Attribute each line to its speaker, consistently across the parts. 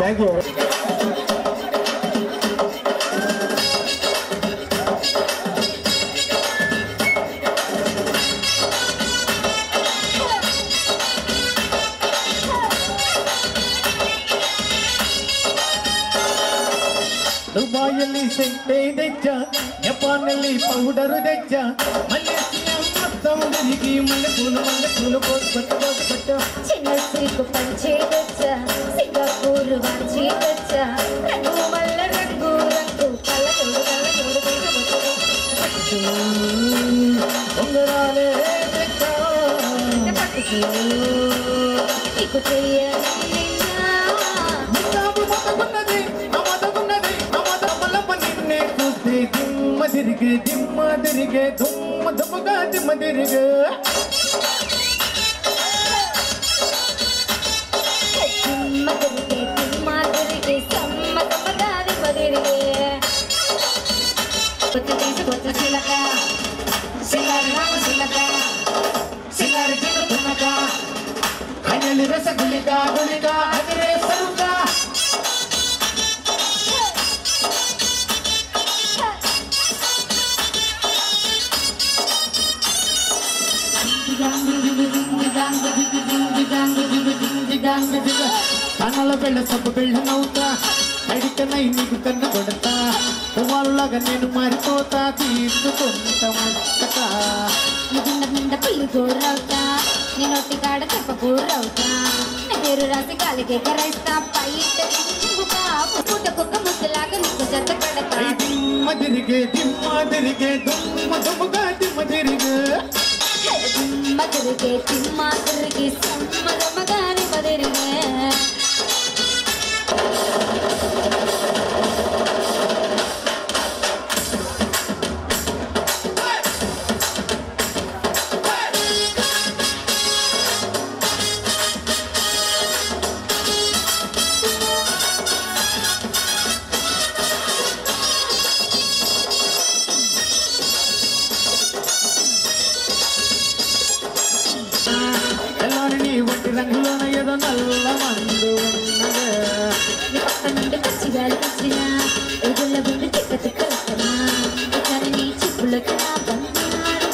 Speaker 1: Thank you. ದುಬಾಯಲ್ಲಿ ಸೆಂಟೆ ತೆಚ್ಚ, ಜಪಾನಲ್ಲಿ ಪೌಡರು ತೆಚ್ಚ, ಮಲೇಷಿಯಾ మొత్తం తిరిగి మల్లెపూలు కొట్ట
Speaker 2: చిన్న సిగ్గు పంచే తెచ్చ, సింగపూర్ వంచి తెచ్చ, రంగు మల్ల రంగు రంగు కళ్ళ
Speaker 1: ఉంగరాలే
Speaker 2: నీకు చెయ్యాలి
Speaker 1: దిమ్మ తిరిగే దుమ్మ దుమ్ముగా దిమ్మ తిరిగే రసగులిగా గులిగా అదిరే సరుగా కన్నల పెళ్ళ సబ్బు పెళ్ళ నవ్వుతా అడికనై నీకు కన్ను కొడతా వాళ్ళగా నేను మారిపోతా తీసుకుంటా ముచ్చట
Speaker 2: నిండా పిల్లి కూరవుతా నేను ఒట్టి కాడ చెప్ప కూరవుతా నా పేరు రాసి కాలికి ఎగరేస్తా పైట పుట్ట కుక్క ముసలాగా నీకు జత కడతా
Speaker 1: దిమ్మ తిరిగే దుమ్మ దుమ్ముగా దిమ్మ తిరిగే
Speaker 2: మధురికే తిమ్మాదురికి సమ్మగమగాని మధురిగే
Speaker 1: వంటి రంగులోన ఏదో నల్ల మందు ఉన్నదే
Speaker 2: పక్క నుండి పచ్చి గాలి వచ్చిన ఎదుళ్ళ గుండి తిక్క తిక్క వస్తున్నా కానీ నీ చిప్పులకి నా బంగారు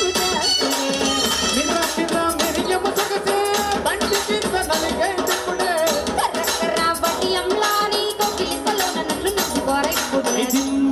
Speaker 2: వడ్డియంలాని కోకిలికలో నన్ను నచ్చి కోరైపుడే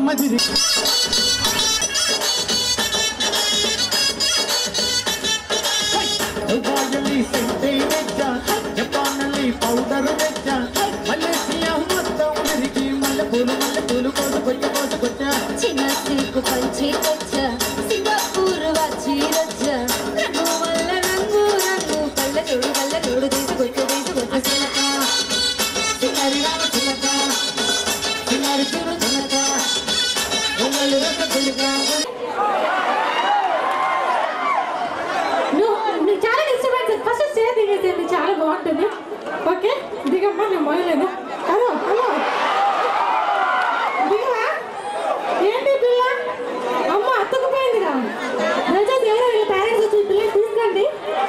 Speaker 1: జపాನಲ್ಲಿ పౌడరు తెచ్చ, మలేషియా మొత్తం తిరిగి మల్లెపూలు కోసుకొచ్చ
Speaker 2: చిన్న సిగ్గు పంచి తెచ్చ, సింగపూర్ వచ్చి రచ్చ, రంగు వల్ల రంగు రంగు కళ్ళ చూడు తీసుకొచ్చ చిలక
Speaker 1: చిన్నారి రామ చిలక చిన్నారి చూడు చిలక ఉంగలు రసగులిగా
Speaker 3: చాలా డిస్టర్బెన్స్ ఫస్ట్ స్టేజ్ దిగేసేయండి చాలా బాగుంటుంది ఓకే దిగమ్మా నేను మొదలేదు హలో దిగవా ఏంటి పిల్ల అమ్మ అతుకుపోయిందిగా దయచేసి ఎవరో వీళ్ళ పేరెంట్స్ వచ్చి పిల్లలు తీసుకోండి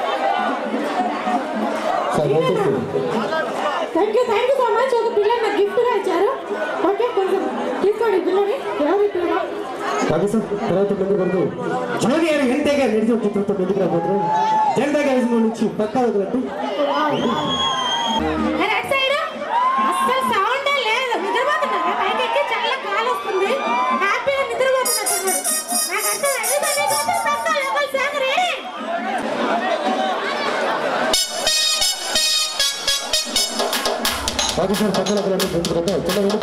Speaker 3: థ్యాంక్ యూ సో మచ్ ఒక పిల్లలు నాకు గిఫ్ట్గా ఇచ్చారు ఓకే కొంచెం తీసుకోండి పిల్లని ఎవరు పిల్లలు
Speaker 1: జూనియర్ ఎంతగా నడిచి చిత్రంతో ఎందుకు రాబోతున్నారు జెండా కలిసి నుంచి పక్క వదలట్టు
Speaker 3: అసలు సౌండే లేదు నిద్రపోతున్నారు పైకి ఎక్కి చాలా గాలి వస్తుంది హ్యాపీగా నిద్రపోతున్నారు
Speaker 1: సార్ పక్కన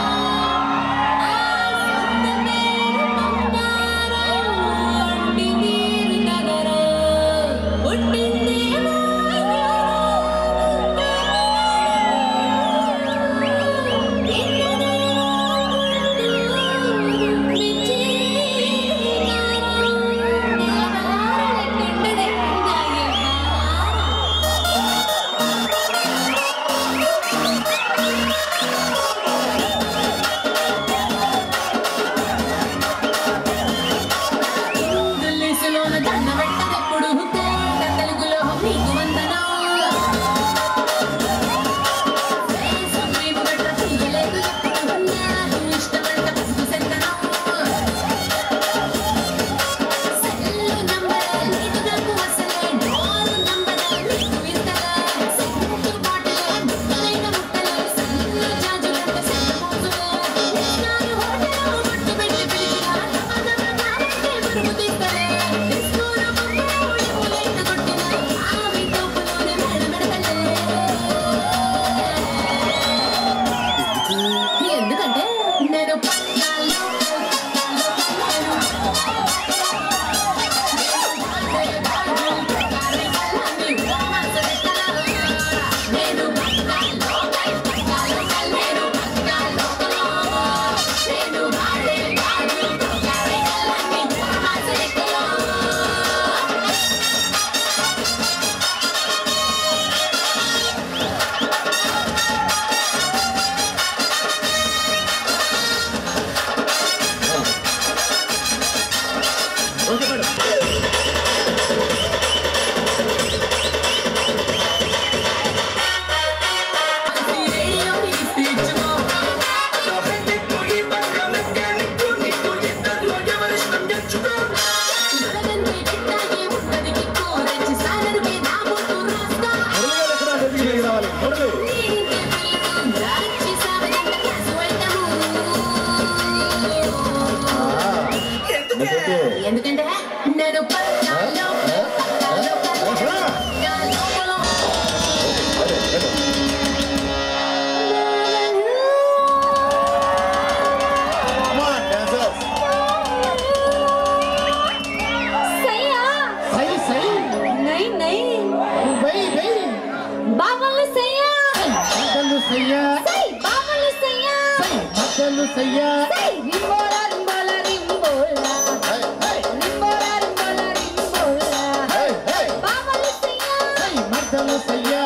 Speaker 1: మద్దలు సయ్యా
Speaker 2: రింబోలా రింబోలా రింబోలా రింబోలా రింబోలా రింబోలా బావలు సయ్యా
Speaker 1: మద్దలు సయ్యా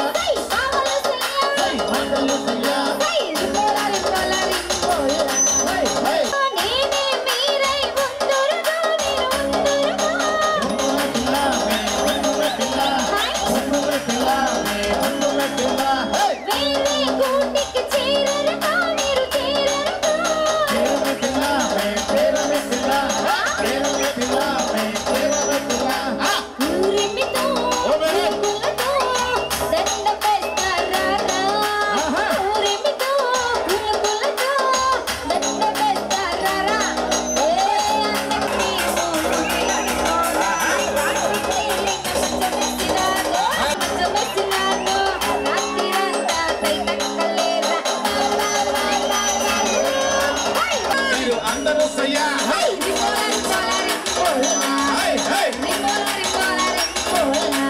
Speaker 1: మద్దలు సయ్యా
Speaker 2: రింబోలా రింబోలా రింబోలా నేనే మీరై ముందురుగా మీరు ముందురుగా వేరే గూటికి చేరరుగా మీరు చేరరుగా ఊరిమితో కులతో దండ పెడతారా ఊరిమితో కులతో దండ పెడతారా ఏ అన్నకి మెచ్చినాను రాత్రిరంతా తైతక్కలేరా
Speaker 1: మీరు అందరూ సయ్యా
Speaker 2: రింబోలా రింబోలా రింబోలా రింబోలా రింబోలా రింబోలా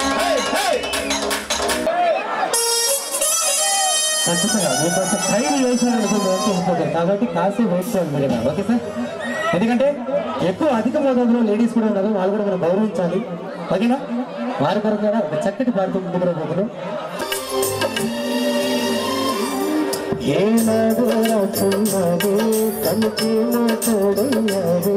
Speaker 4: ఖచ్చితంగా మీకు కొంచెం టైం వేసారు కాబట్టి కాసేపు వెయిట్ చేయాలి మీరు కదా ఓకే సార్ ఎందుకంటే ఎక్కువ అధిక మోతాదులో లేడీస్ కూడా ఉన్నారు వాళ్ళు కూడా మనం గౌరవించాలి ఓకేనా వారి కొరకు కూడా ఒక చక్కటి పాడుతూ ముందుకు పోతున్నాం ఏనాడు రాకున్నది కలిపి తోడయ్యాది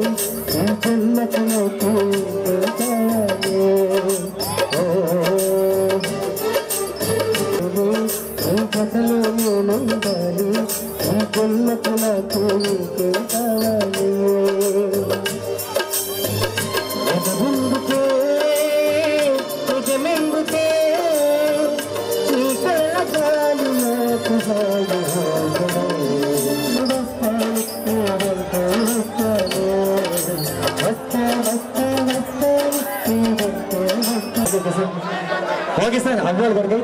Speaker 4: కథలో నేనుండాలి కొన్నకు నాకు కావాలి ముందుకే నిజమెందుకే ఈ కళ్ళగాలి నాకు ఓకే సార్ అవ్వాలి కొరకు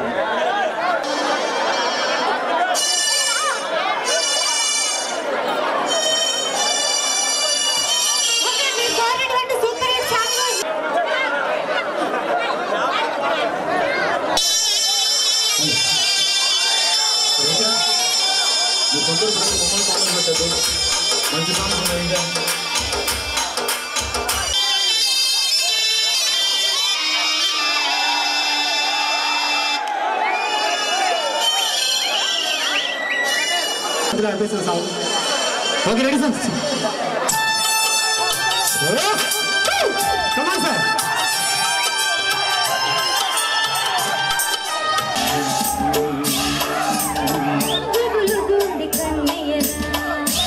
Speaker 4: okay ready sir come on sir
Speaker 2: గుబులుగుంది కన్నయ్యరా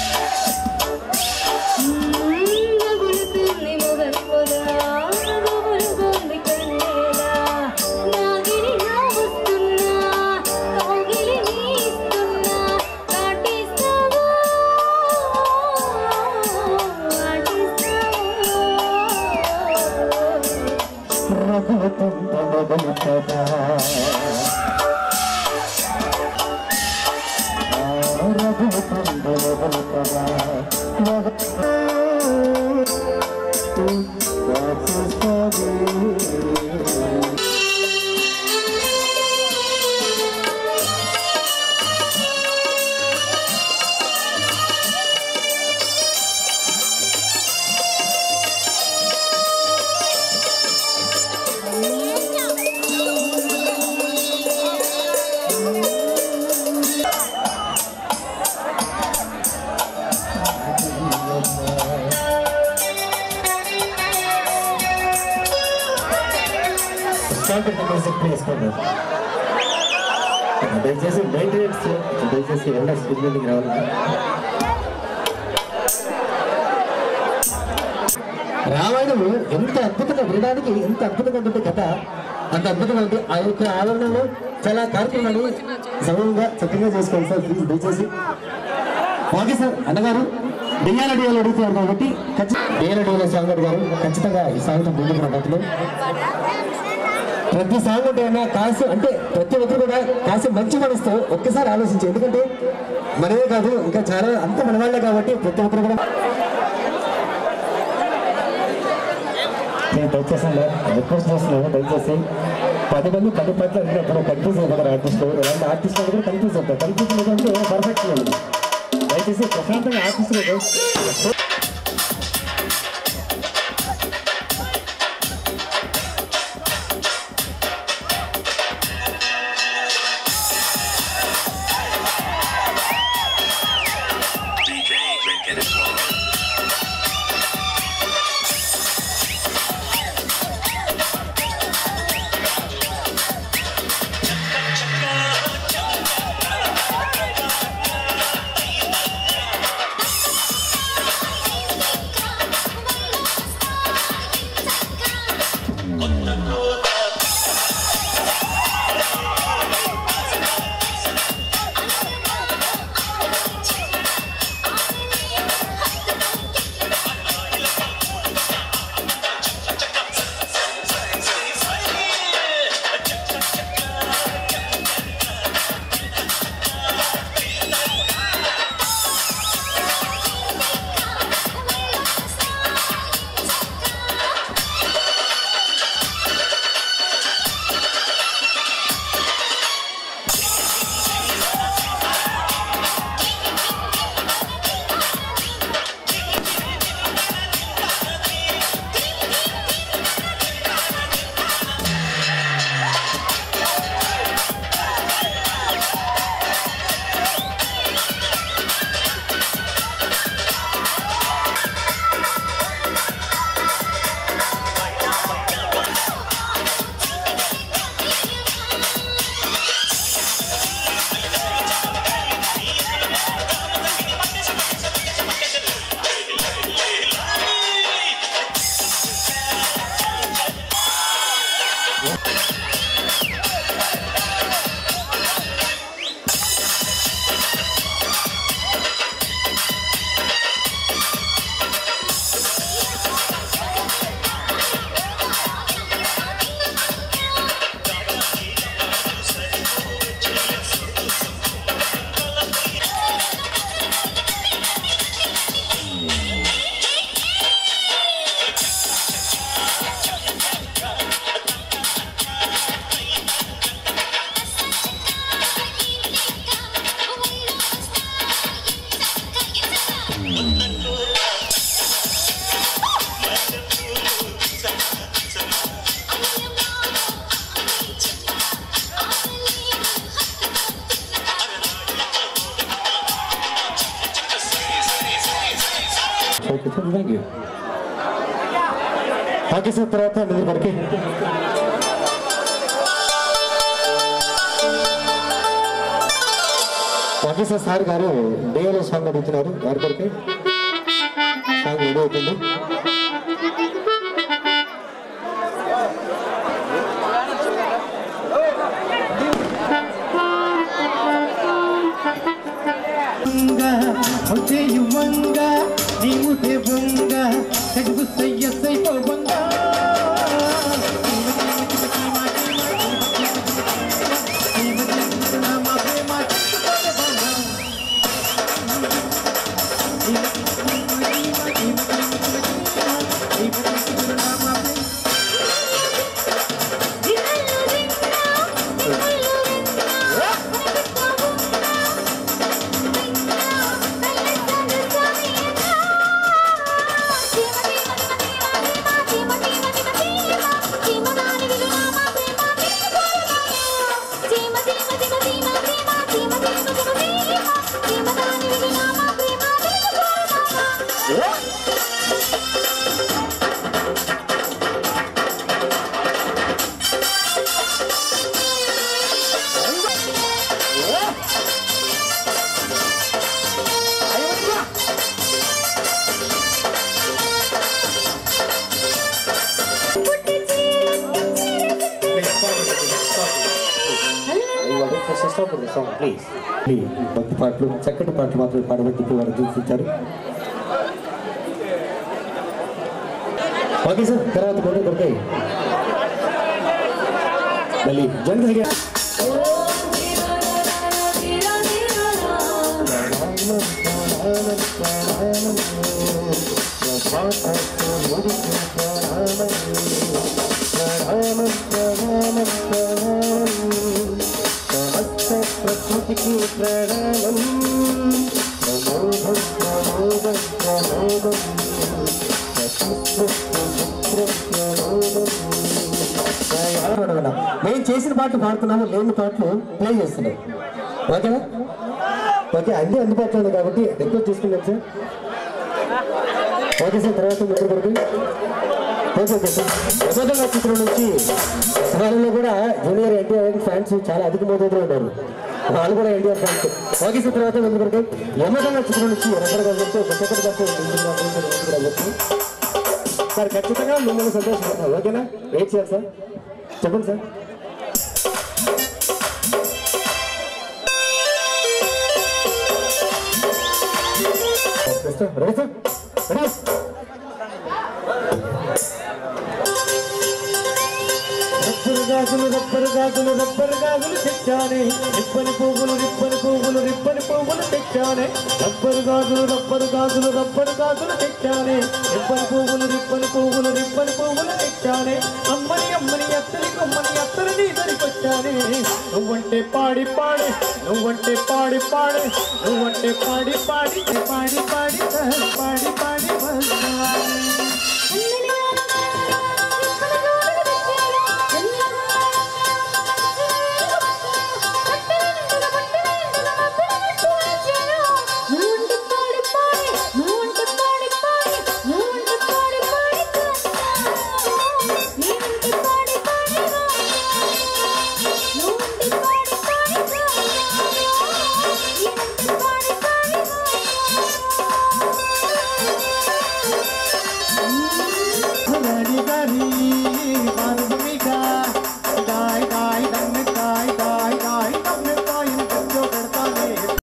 Speaker 2: గుబులుతుంది మొగల్పొదా గుబులుగుంది కన్నయ్యరా నాగిరి నా వస్తున్నా కౌగిలి నీ ఇస్తున్నా కాటిస్తావా దయచేసి మెయింటెనెన్స్ దయచేసి ఎలా స్పీడ్కి రావాలి. రామాయణము ఎంత అద్భుతంగా వినడానికి ఎంత అద్భుతంగా ఉంటుంది కథ, అంత అద్భుతంగా ఉంది. ఆ యొక్క ఆవరణలో చాలా కార్యక్రమాలు సౌంగా చక్కగా చేసుకోండి సార్. ప్లీజ్ దయచేసి. Okay sir. అన్నగారు డియాల డియాలు అడుగుతున్నారు కాబట్టి డియాల డియాల సాంగ్ గారు ఖచ్చితంగా ఈ సాంగ్తో ముందుకు రాబోతులు. ప్రతి సాంగ్ అంటే కాసు అంటే ప్రతి ఒక్కరు కూడా కాసు మంచి మనసుతో ఒక్కసారి ఆలోచించి, ఎందుకంటే మనమే కాదు ఇంకా చాలా అంత మన వాళ్ళే కాబట్టి ప్రతి ఒక్కరు కూడా నేను దయచేసి రిక్వెస్ట్ చేస్తున్నాను. దయచేసి 10 మంది 10 పట్ల ఎప్పుడు కన్ఫ్యూజ్ అయిపోతారు. ఆర్టిస్టులు ఎలాంటి ఆర్టిస్టులు కూడా కన్ఫ్యూజ్ అవుతారు. కన్ఫ్యూజ్ లేదంటే పర్ఫెక్ట్ లేదు.
Speaker 4: దయచేసి ప్రశాంతంగా ఆఫీసులో ఓకే సార్. తర్వాత నిధులు పడికి ఓకే సార్. సార్ గారు డేలో సాంగ్ అడుగుతున్నారు. వారి కొరకే సాంగ్ రెడీ అవుతుంది.
Speaker 1: యువంగా నీవు దేవంగా తెలుగు సయ్య సైపోవంగా భక్తి పాటలు చక్కటి పాటలు మాత్రమే పాడబెట్టి వారు చూపించారు. Okay sir. తర్వాత కొన్ని దొరికాయి మళ్ళీ జంగ ప్రకృతికి ప్రణామం నమో
Speaker 4: మేము చేసిన పాటలు పాడుతున్నాము, లేని పాటలు ప్లే చేస్తున్నాం. ఓకేనా? ఓకే, అన్నీ అందుబాటులో ఉంది కాబట్టి రిక్వెస్ట్ తీసుకున్నాం సార్. Okay sir. తర్వాత మిత్రుల కొరకు ఓకే సార్. యశోదంగా చిత్రం నుంచి వాళ్ళలో కూడా జూనియర్ ఎన్టీఆర్ ఫ్యాన్స్ చాలా అధిక మోతాదులో ఉన్నారు, వాళ్ళు కూడా ఎన్టీఆర్ ఫ్యాన్స్. Okay sir. తర్వాత మిత్రుల కొరకు యమదంగా చిత్రం నుంచి సార్ ఖచ్చితంగా మిమ్మల్ని సంతోషపడతాం. ఓకేనా? వెయిట్ చేయాలి సార్. చెప్పండి sir. Ready sir? Ready? Rubber గాజులు తెచ్చానే, రిప్పని పువ్వులు తెచ్చానే. రబ్బరు గాజులు తెచ్చానే, రిప్పని పువ్వులు తెచ్చానే. అమ్మని అత్తని కొమ్మని అత్తని దరికొచ్చానే. నువ్వంటే పాడి వస్తానే.